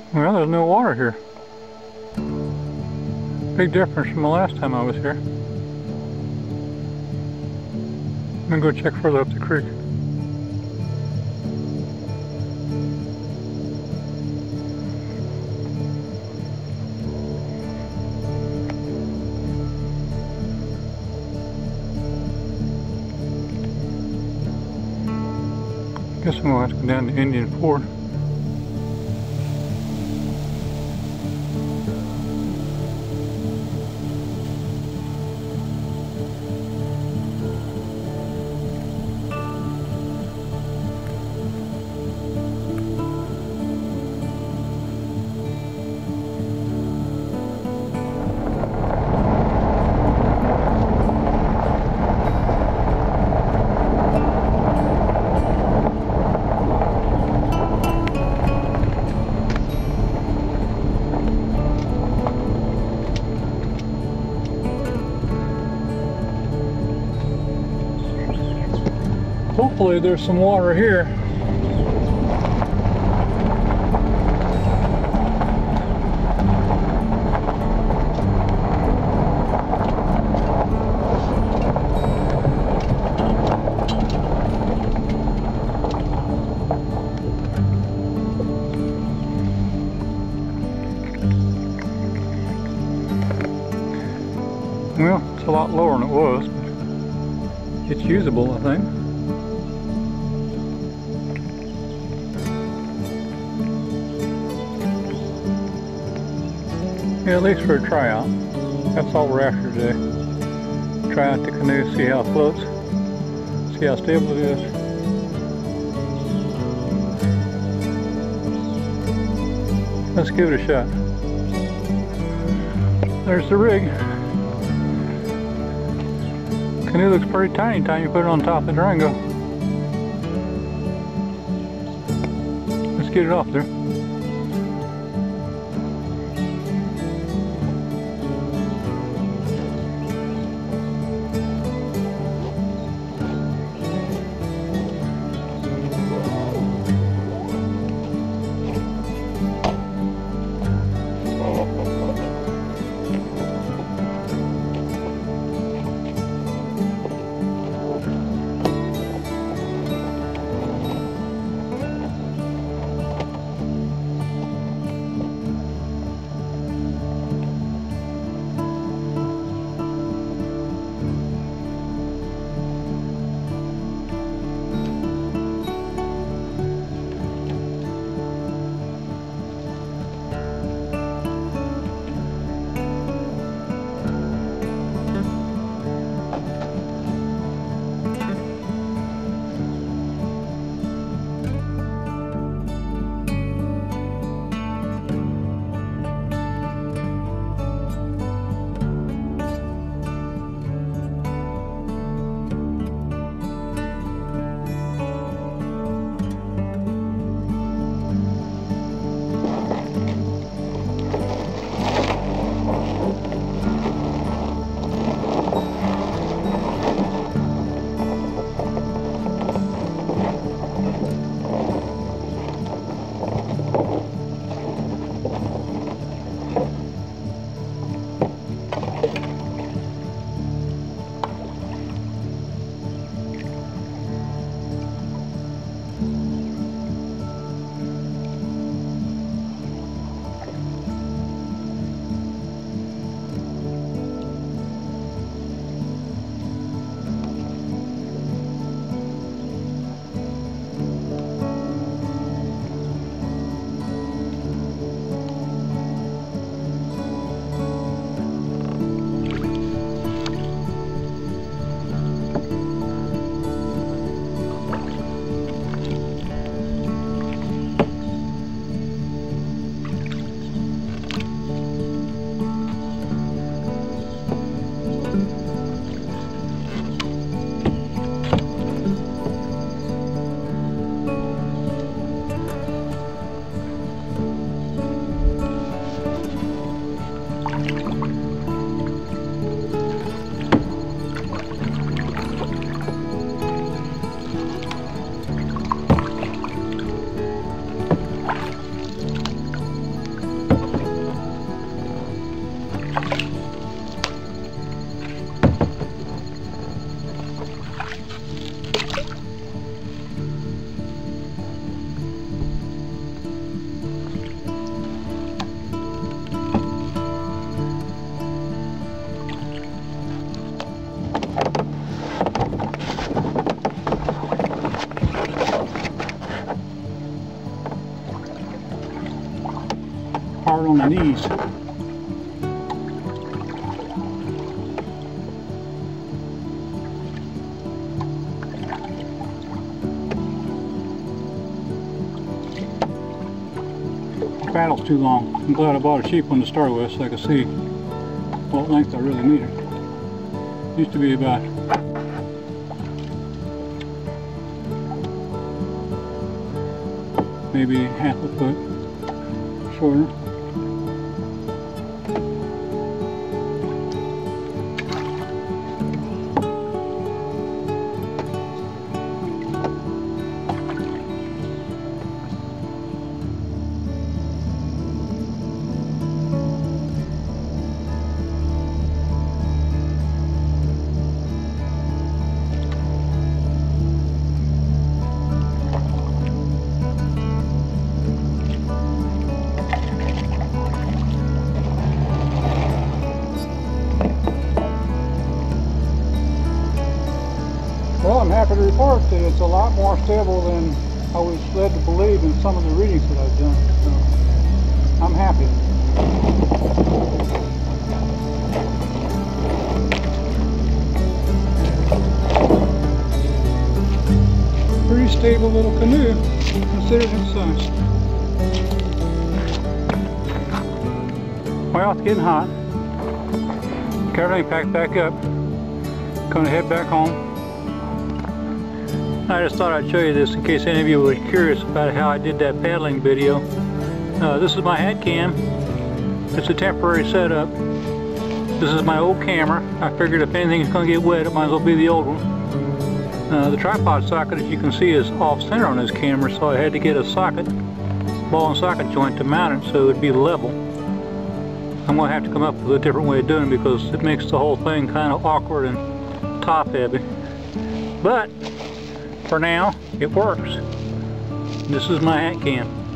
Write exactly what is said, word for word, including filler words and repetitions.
Well, there's no water here. Big difference from the last time I was here. I'm gonna go check further up the creek. Guess I'm gonna have to go down to Indian Ford. Hopefully there's some water here. Well, it's a lot lower than it was, but it's usable, I think. Yeah, at least for a tryout. That's all we're after today. Try out the canoe, see how it floats, see how stable it is. Let's give it a shot. There's the rig. Canoe looks pretty tiny until you put it on top of the Durango. Let's get it off there. knees. The paddle's too long. I'm glad I bought a cheap one to start with so I could see what length I really needed. Used to be about maybe half a foot shorter. Well, I'm happy to report that it's a lot more stable than I was led to believe in some of the readings that I've done. So I'm happy. Pretty stable little canoe, considered its size. Well, it's getting hot. Got everything packed back up. Gonna head back home. I just thought I'd show you this in case any of you were curious about how I did that paddling video. Uh, this is my hat cam. It's a temporary setup. This is my old camera. I figured if anything's going to get wet, it might as well be the old one. Uh, the tripod socket, as you can see, is off center on this camera, so I had to get a socket, ball and socket joint to mount it so it would be level. I'm going to have to come up with a different way of doing it because it makes the whole thing kind of awkward and top heavy. But for now, it works. This is my hat cam.